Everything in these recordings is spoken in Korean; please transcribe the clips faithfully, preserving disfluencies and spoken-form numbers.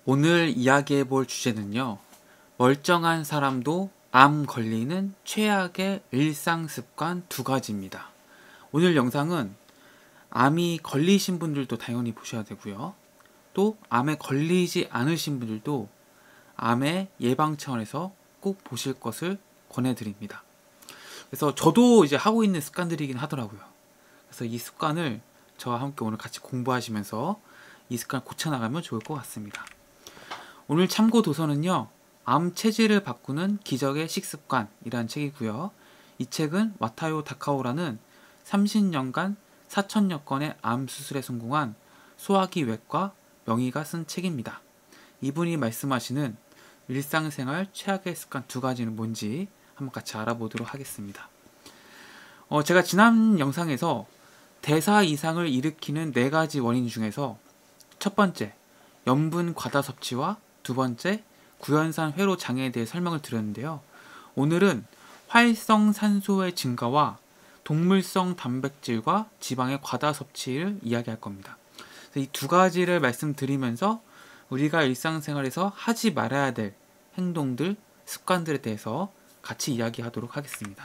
오늘 이야기해 볼 주제는요. 멀쩡한 사람도 암 걸리는 최악의 일상 습관 두 가지입니다. 오늘 영상은 암이 걸리신 분들도 당연히 보셔야 되고요. 또 암에 걸리지 않으신 분들도 암의 예방 차원에서 꼭 보실 것을 권해드립니다. 그래서 저도 이제 하고 있는 습관들이긴 하더라고요. 그래서 이 습관을 저와 함께 오늘 같이 공부하시면서 이 습관을 고쳐나가면 좋을 것 같습니다. 오늘 참고 도서는요. 암 체질을 바꾸는 기적의 식습관이라는 책이고요. 이 책은 와타요 타카오라는 삼십 년간 사천여 건의 암 수술에 성공한 소화기 외과 명의가 쓴 책입니다. 이분이 말씀하시는 일상생활 최악의 습관 두 가지는 뭔지 한번 같이 알아보도록 하겠습니다. 어, 제가 지난 영상에서 대사 이상을 일으키는 네 가지 원인 중에서 첫 번째, 염분 과다 섭취와 두 번째, 구연산 회로 장애에 대해 설명을 드렸는데요. 오늘은 활성산소의 증가와 동물성 단백질과 지방의 과다 섭취를 이야기할 겁니다. 이 두 가지를 말씀드리면서 우리가 일상생활에서 하지 말아야 될 행동들, 습관들에 대해서 같이 이야기하도록 하겠습니다.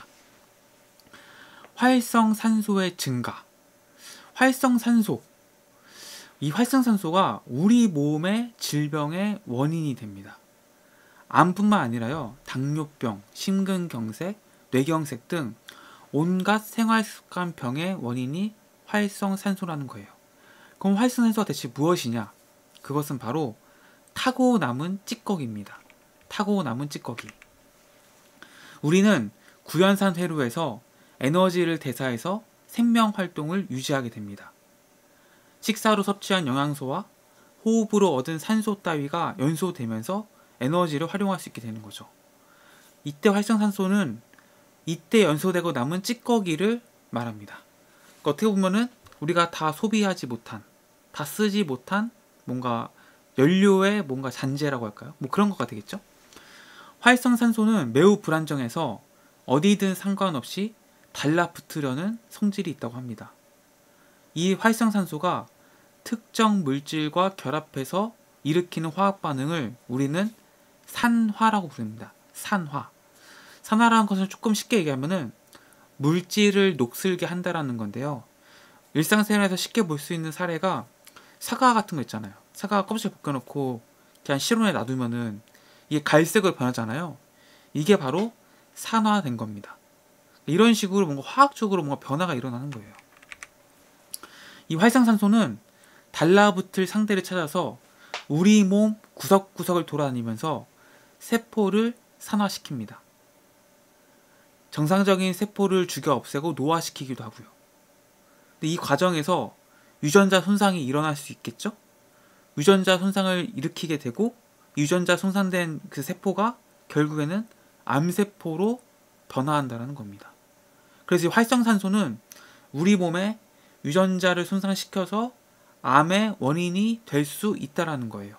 활성산소의 증가. 활성산소. 이 활성산소가 우리 몸의 질병의 원인이 됩니다. 암뿐만 아니라요, 당뇨병, 심근경색, 뇌경색 등 온갖 생활습관병의 원인이 활성산소라는 거예요. 그럼 활성산소가 대체 무엇이냐? 그것은 바로 타고 남은 찌꺼기입니다. 타고 남은 찌꺼기. 우리는 구연산 회로에서 에너지를 대사해서 생명활동을 유지하게 됩니다. 식사로 섭취한 영양소와 호흡으로 얻은 산소 따위가 연소되면서 에너지를 활용할 수 있게 되는 거죠. 이때 활성산소는 이때 연소되고 남은 찌꺼기를 말합니다. 그러니까 어떻게 보면은 우리가 다 소비하지 못한, 다 쓰지 못한 뭔가 연료의 뭔가 잔재라고 할까요? 뭐 그런 거가 되겠죠. 활성산소는 매우 불안정해서 어디든 상관없이 달라붙으려는 성질이 있다고 합니다. 이 활성산소가 특정 물질과 결합해서 일으키는 화학 반응을 우리는 산화라고 부릅니다. 산화. 산화라는 것을 조금 쉽게 얘기하면은 물질을 녹슬게 한다라는 건데요. 일상생활에서 쉽게 볼 수 있는 사례가 사과 같은 거 있잖아요. 사과 껍질 벗겨놓고 그냥 실온에 놔두면은 이게 갈색으로 변하잖아요. 이게 바로 산화된 겁니다. 이런 식으로 뭔가 화학적으로 뭔가 변화가 일어나는 거예요. 이 활성산소는 달라붙을 상대를 찾아서 우리 몸 구석구석을 돌아다니면서 세포를 산화시킵니다. 정상적인 세포를 죽여 없애고 노화시키기도 하고요. 근데 이 과정에서 유전자 손상이 일어날 수 있겠죠? 유전자 손상을 일으키게 되고 유전자 손상된 그 세포가 결국에는 암세포로 변화한다는 겁니다. 그래서 이 활성산소는 우리 몸에 유전자를 손상시켜서 암의 원인이 될 수 있다는 거예요.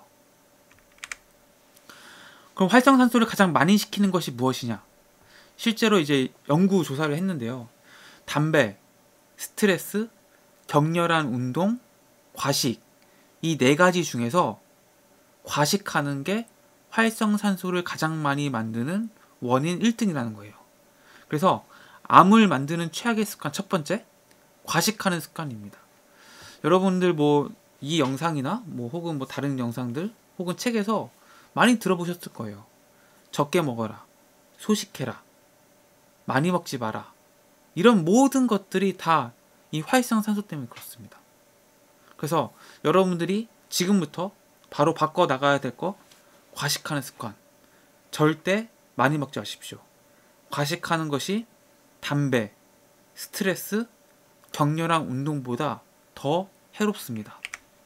그럼 활성산소를 가장 많이 시키는 것이 무엇이냐? 실제로 이제 연구 조사를 했는데요. 담배, 스트레스, 격렬한 운동, 과식, 이 네 가지 중에서 과식하는 게 활성산소를 가장 많이 만드는 원인 일 등이라는 거예요. 그래서 암을 만드는 최악의 습관 첫 번째, 과식하는 습관입니다. 여러분들 뭐 이 영상이나 뭐 혹은 뭐 다른 영상들 혹은 책에서 많이 들어보셨을 거예요. 적게 먹어라, 소식해라, 많이 먹지 마라. 이런 모든 것들이 다 이 활성산소 때문에 그렇습니다. 그래서 여러분들이 지금부터 바로 바꿔 나가야 될 거, 과식하는 습관. 절대 많이 먹지 마십시오. 과식하는 것이 담배, 스트레스, 격렬한 운동보다 더 해롭습니다.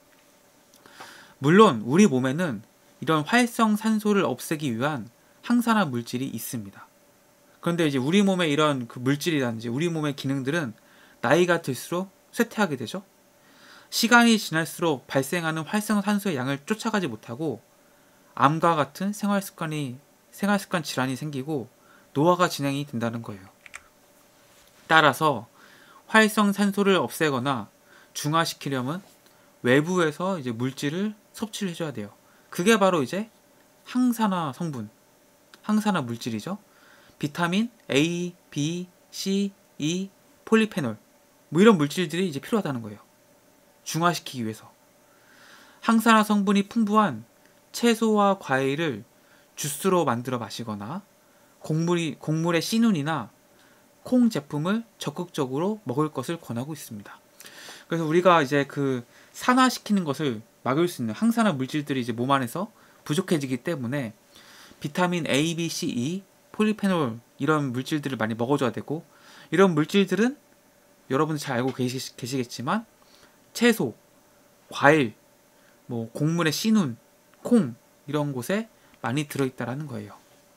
물론 우리 몸에는 이런 활성산소를 없애기 위한 항산화 물질이 있습니다. 그런데 이제 우리 몸에 이런 그 물질이라든지 우리 몸의 기능들은 나이가 들수록 쇠퇴하게 되죠. 시간이 지날수록 발생하는 활성산소의 양을 쫓아가지 못하고 암과 같은 생활습관이, 생활습관 질환이 생기고 노화가 진행이 된다는 거예요. 따라서 활성산소를 없애거나 중화시키려면 외부에서 이제 물질을 섭취를 해줘야 돼요. 그게 바로 이제 항산화 성분, 항산화 물질이죠. 비타민 A, B, C, E, 폴리페놀 뭐 이런 물질들이 이제 필요하다는 거예요. 중화시키기 위해서. 항산화 성분이 풍부한 채소와 과일을 주스로 만들어 마시거나 곡물이, 곡물의 씨눈이나 콩 제품을 적극적으로 먹을 것을 권하고 있습니다. 그래서 우리가 이제 그 산화시키는 것을 막을 수 있는 항산화 물질들이 이제 몸 안에서 부족해지기 때문에 비타민 A, B, C, E, 폴리페놀 이런 물질들을 많이 먹어줘야 되고, 이런 물질들은 여러분들 잘 알고 계시, 계시겠지만 채소, 과일, 뭐 곡물의 씨눈, 콩 이런 곳에 많이 들어있다라는 거예요.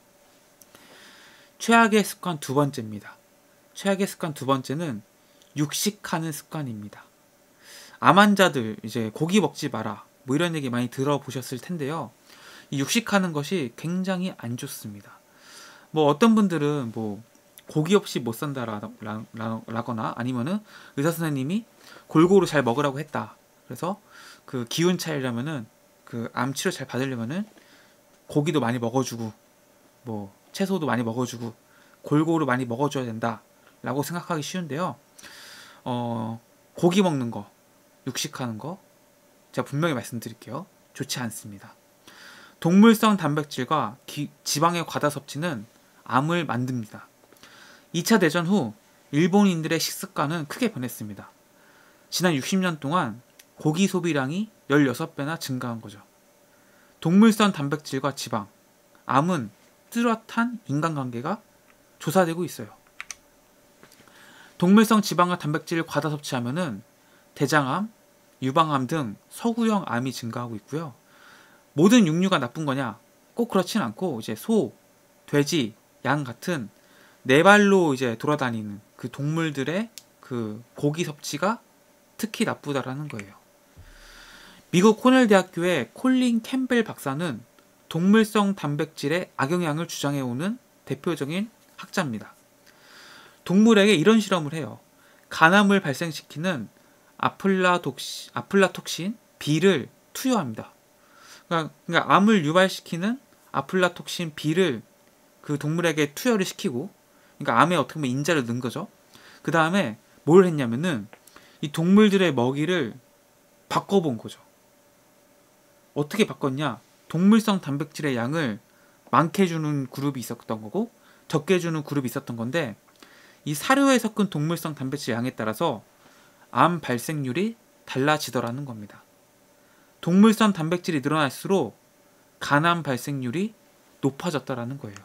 최악의 습관 두 번째입니다. 최악의 습관 두 번째는 육식하는 습관입니다. 암 환자들 이제 고기 먹지 마라 뭐 이런 얘기 많이 들어보셨을 텐데요. 이 육식하는 것이 굉장히 안 좋습니다. 뭐 어떤 분들은 뭐 고기 없이 못 산다라거나 아니면은 의사 선생님이 골고루 잘 먹으라고 했다. 그래서 그 기운 차리려면은 그 암 치료 잘 받으려면은 고기도 많이 먹어주고 뭐 채소도 많이 먹어주고 골고루 많이 먹어줘야 된다라고 생각하기 쉬운데요. 어 고기 먹는 거, 육식하는 거 제가 분명히 말씀드릴게요. 좋지 않습니다. 동물성 단백질과 기, 지방의 과다 섭취는 암을 만듭니다. 이 차 대전 후 일본인들의 식습관은 크게 변했습니다. 지난 육십 년 동안 고기 소비량이 십육 배나 증가한 거죠. 동물성 단백질과 지방, 암은 뚜렷한 인간관계가 조사되고 있어요. 동물성 지방과 단백질을 과다 섭취하면은 대장암, 유방암 등 서구형 암이 증가하고 있고요. 모든 육류가 나쁜 거냐? 꼭 그렇진 않고 이제 소, 돼지, 양 같은 네 발로 이제 돌아다니는 그 동물들의 그 고기 섭취가 특히 나쁘다라는 거예요. 미국 코넬 대학교의 콜린 캠벨 박사는 동물성 단백질의 악영향을 주장해오는 대표적인 학자입니다. 동물에게 이런 실험을 해요. 간암을 발생시키는 아플라독시, 아플라톡신 B를 투여합니다. 그러니까, 그러니까 암을 유발시키는 아플라톡신 B를 그 동물에게 투여를 시키고, 그러니까 암에 어떻게 보면 인자를 넣은 거죠. 그 다음에 뭘 했냐면은 이 동물들의 먹이를 바꿔본 거죠. 어떻게 바꿨냐? 동물성 단백질의 양을 많게 주는 그룹이 있었던 거고 적게 주는 그룹이 있었던 건데, 이 사료에 섞은 동물성 단백질 양에 따라서 암 발생률이 달라지더라는 겁니다. 동물성 단백질이 늘어날수록 간암 발생률이 높아졌다라는 거예요.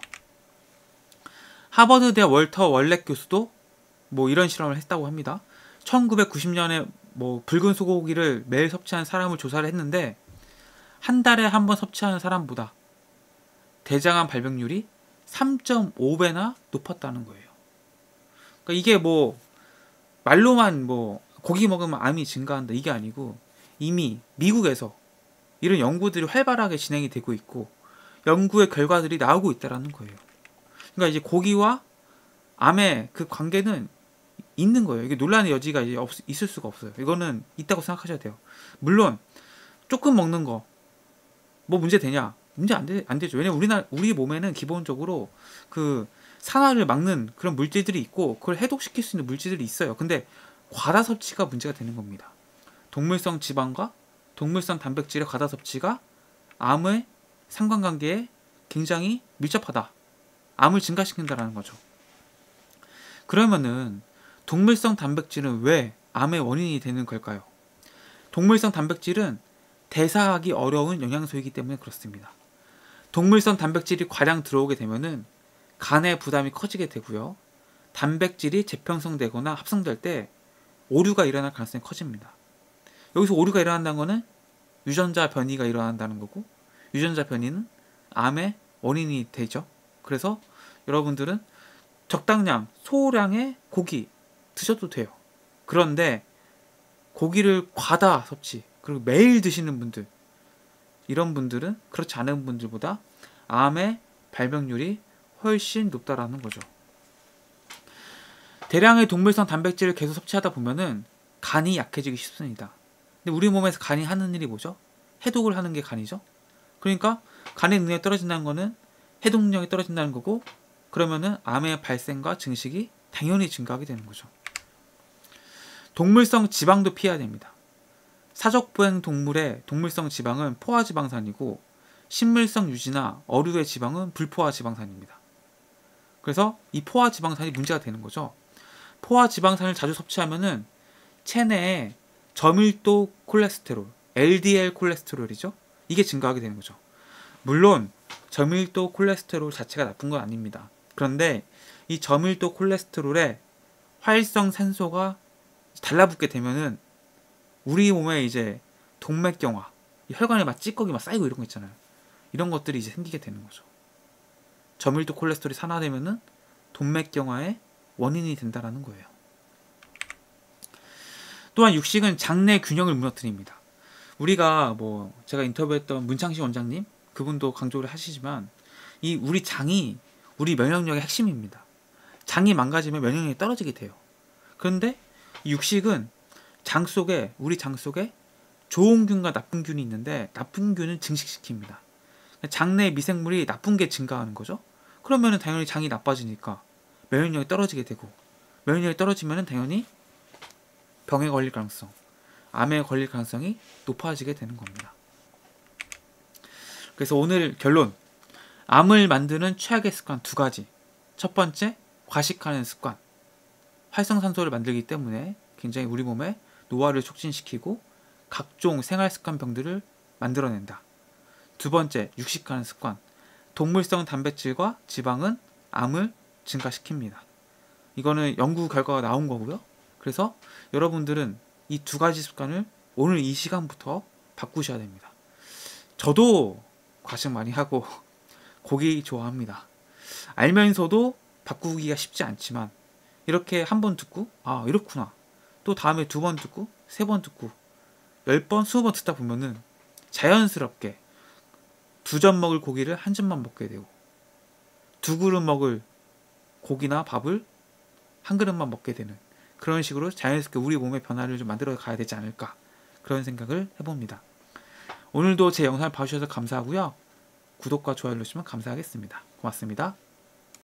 하버드대 월터 월렉 교수도 뭐 이런 실험을 했다고 합니다. 천구백구십 년에 뭐 붉은 소고기를 매일 섭취한 사람을 조사를 했는데 한 달에 한 번 섭취하는 사람보다 대장암 발병률이 삼 점 오 배나 높았다는 거예요. 그러니까 이게 뭐 말로만 뭐 고기 먹으면 암이 증가한다 이게 아니고 이미 미국에서 이런 연구들이 활발하게 진행이 되고 있고 연구의 결과들이 나오고 있다라는 거예요. 그러니까 이제 고기와 암의 그 관계는 있는 거예요. 이게 논란의 여지가 이제 없, 있을 수가 없어요. 이거는 있다고 생각하셔야 돼요. 물론 조금 먹는 거 뭐 문제 되냐? 문제 안, 되, 안 되죠. 왜냐면 우리나 우리 몸에는 기본적으로 그 산화를 막는 그런 물질들이 있고 그걸 해독시킬 수 있는 물질들이 있어요. 근데 과다 섭취가 문제가 되는 겁니다. 동물성 지방과 동물성 단백질의 과다 섭취가 암의 상관관계에 굉장히 밀접하다. 암을 증가시킨다라는 거죠. 그러면은 동물성 단백질은 왜 암의 원인이 되는 걸까요? 동물성 단백질은 대사하기 어려운 영양소이기 때문에 그렇습니다. 동물성 단백질이 과량 들어오게 되면은 간의 부담이 커지게 되고요. 단백질이 재편성되거나 합성될 때 오류가 일어날 가능성이 커집니다. 여기서 오류가 일어난다는 거는 유전자 변이가 일어난다는 거고, 유전자 변이는 암의 원인이 되죠. 그래서 여러분들은 적당량, 소량의 고기 드셔도 돼요. 그런데 고기를 과다 섭취, 그리고 매일 드시는 분들, 이런 분들은 그렇지 않은 분들보다 암의 발병률이 훨씬 높다라는 거죠. 대량의 동물성 단백질을 계속 섭취하다 보면은 간이 약해지기 쉽습니다. 근데 우리 몸에서 간이 하는 일이 뭐죠? 해독을 하는 게 간이죠. 그러니까 간의 능력이 떨어진다는 거는 해독력이 떨어진다는 거고, 그러면은 암의 발생과 증식이 당연히 증가하게 되는 거죠. 동물성 지방도 피해야 됩니다. 사족보행 동물의 동물성 지방은 포화지방산이고, 식물성 유지나 어류의 지방은 불포화지방산입니다. 그래서 이 포화지방산이 문제가 되는 거죠. 포화지방산을 자주 섭취하면은 체내에 저밀도 콜레스테롤, 엘디엘 콜레스테롤이죠. 이게 증가하게 되는 거죠. 물론 저밀도 콜레스테롤 자체가 나쁜 건 아닙니다. 그런데 이 저밀도 콜레스테롤에 활성 산소가 달라붙게 되면은 우리 몸에 이제 동맥경화, 혈관에 막 찌꺼기 막 쌓이고 이런 거 있잖아요. 이런 것들이 이제 생기게 되는 거죠. 저밀도 콜레스테롤이 산화되면은 동맥경화의 원인이 된다라는 거예요. 또한 육식은 장내 균형을 무너뜨립니다. 우리가 뭐 제가 인터뷰했던 문창식 원장님, 그분도 강조를 하시지만 이 우리 장이 우리 면역력의 핵심입니다. 장이 망가지면 면역력이 떨어지게 돼요. 그런데 육식은 장 속에, 우리 장 속에 좋은 균과 나쁜 균이 있는데 나쁜 균은 증식시킵니다. 장내 미생물이 나쁜 게 증가하는 거죠. 그러면 당연히 장이 나빠지니까 면역력이 떨어지게 되고, 면역력이 떨어지면 당연히 병에 걸릴 가능성, 암에 걸릴 가능성이 높아지게 되는 겁니다. 그래서 오늘 결론, 암을 만드는 최악의 습관 두 가지. 첫 번째, 과식하는 습관. 활성산소를 만들기 때문에 굉장히 우리 몸에 노화를 촉진시키고 각종 생활습관병들을 만들어낸다. 두 번째, 육식하는 습관. 동물성 단백질과 지방은 암을 증가시킵니다. 이거는 연구 결과가 나온 거고요. 그래서 여러분들은 이 두 가지 습관을 오늘 이 시간부터 바꾸셔야 됩니다. 저도 과식 많이 하고 고기 좋아합니다. 알면서도 바꾸기가 쉽지 않지만 이렇게 한 번 듣고 아 이렇구나, 또 다음에 두 번 듣고 세 번 듣고 열 번, 스무 번 듣다 보면은 자연스럽게 두 점 먹을 고기를 한 점만 먹게 되고, 두 그릇 먹을 고기나 밥을 한 그릇만 먹게 되는, 그런 식으로 자연스럽게 우리 몸의 변화를 좀 만들어 가야 되지 않을까, 그런 생각을 해봅니다. 오늘도 제 영상을 봐주셔서 감사하고요. 구독과 좋아요 눌러주시면 감사하겠습니다. 고맙습니다.